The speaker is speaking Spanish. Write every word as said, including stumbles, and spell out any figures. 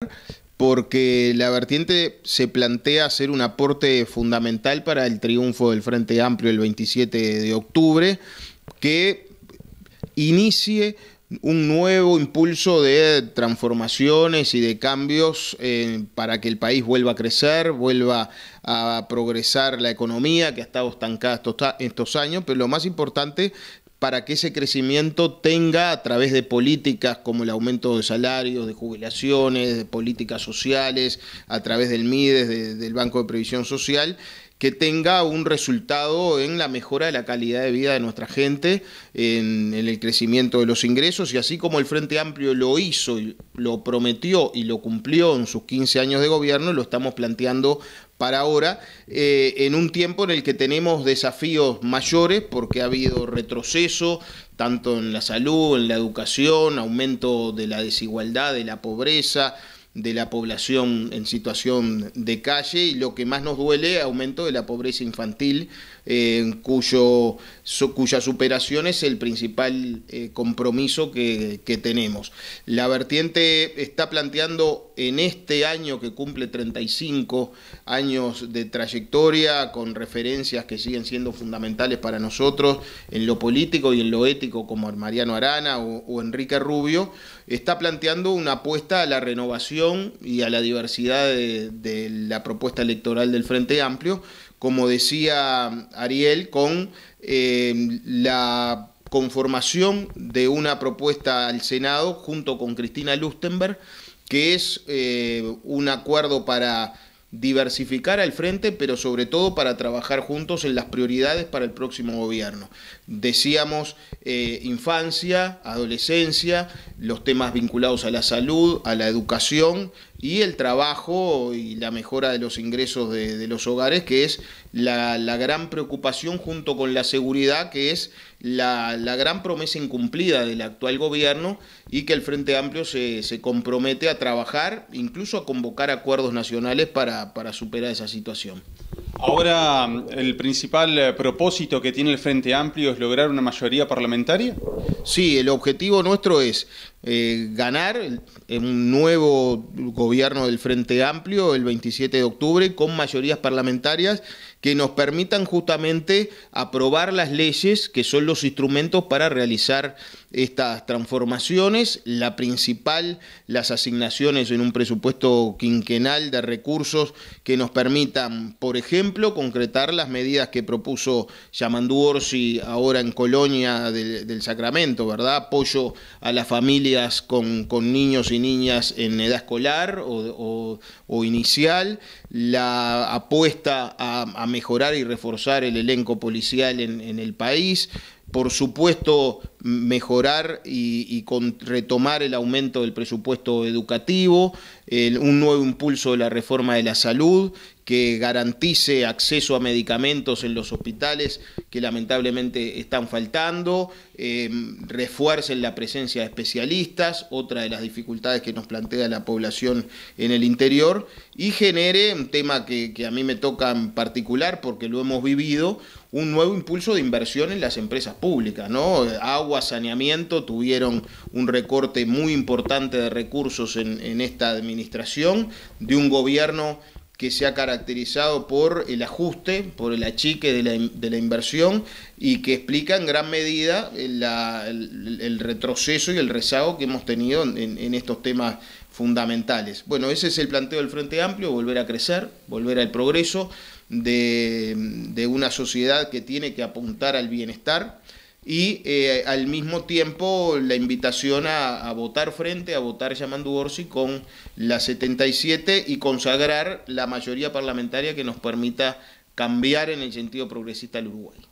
porque la vertiente se plantea ser un aporte fundamental para el triunfo del Frente Amplio el veintisiete de octubre, que inicie un nuevo impulso de transformaciones y de cambios eh, para que el país vuelva a crecer, vuelva a progresar la economía que ha estado estancada estos, estos años, pero lo más importante, para que ese crecimiento tenga, a través de políticas como el aumento de salarios, de jubilaciones, de políticas sociales, a través del MIDES, de, del Banco de Previsión Social, que tenga un resultado en la mejora de la calidad de vida de nuestra gente, en, en el crecimiento de los ingresos, y así como el Frente Amplio lo hizo, lo prometió y lo cumplió en sus quince años de gobierno, lo estamos planteando para ahora, eh, en un tiempo en el que tenemos desafíos mayores, porque ha habido retroceso, tanto en la salud, en la educación, aumento de la desigualdad, de la pobreza, de la población en situación de calle, y lo que más nos duele, aumento de la pobreza infantil, eh, cuyo, su, cuya superación es el principal eh, compromiso que, que tenemos. La vertiente está planteando en este año que cumple treinta y cinco años de trayectoria, con referencias que siguen siendo fundamentales para nosotros en lo político y en lo ético, como Mariano Arana o, o Enrique Rubio, está planteando una apuesta a la renovación y a la diversidad de, de la propuesta electoral del Frente Amplio, como decía Ariel, con eh, la conformación de una propuesta al Senado junto con Cristina Lustenberg, que es eh, un acuerdo para diversificar al frente, pero sobre todo para trabajar juntos en las prioridades para el próximo gobierno. Decíamos eh, infancia, adolescencia, los temas vinculados a la salud, a la educación y el trabajo y la mejora de los ingresos de, de los hogares, que es la, la gran preocupación, junto con la seguridad, que es la, la gran promesa incumplida del actual gobierno, y que el Frente Amplio se, se compromete a trabajar, incluso a convocar acuerdos nacionales para, para superar esa situación. Ahora, ¿el principal propósito que tiene el Frente Amplio es lograr una mayoría parlamentaria? Sí, el objetivo nuestro es eh, ganar en un nuevo gobierno del Frente Amplio el veintisiete de octubre con mayorías parlamentarias que nos permitan justamente aprobar las leyes que son los instrumentos para realizar estas transformaciones. La principal, las asignaciones en un presupuesto quinquenal de recursos que nos permitan, por ejemplo, concretar las medidas que propuso Yamandu Orsi ahora en Colonia del, del Sacramento, ¿verdad? Apoyo a las familias con, con niños y niñas en edad escolar o, o, o inicial, la apuesta a, a mejorar y reforzar el elenco policial en, en el país, por supuesto mejorar y, y con, retomar el aumento del presupuesto educativo, el, un nuevo impulso de la reforma de la salud que garantice acceso a medicamentos en los hospitales que lamentablemente están faltando, eh, refuercen la presencia de especialistas, otra de las dificultades que nos plantea la población en el interior, y genere un tema que, que a mí me toca en particular porque lo hemos vivido, un nuevo impulso de inversión en las empresas públicas, ¿no? Agua, saneamiento tuvieron un recorte muy importante de recursos en, en esta administración, de un gobierno que se ha caracterizado por el ajuste, por el achique de la, de la inversión, y que explica en gran medida la, el, el retroceso y el rezago que hemos tenido en, en estos temas fundamentales. Bueno, ese es el planteo del Frente Amplio: volver a crecer, volver al progreso de, de una sociedad que tiene que apuntar al bienestar, y eh, al mismo tiempo la invitación a, a votar frente, a votar Yamandu Orsi con la setenta y siete y consagrar la mayoría parlamentaria que nos permita cambiar en el sentido progresista al Uruguay.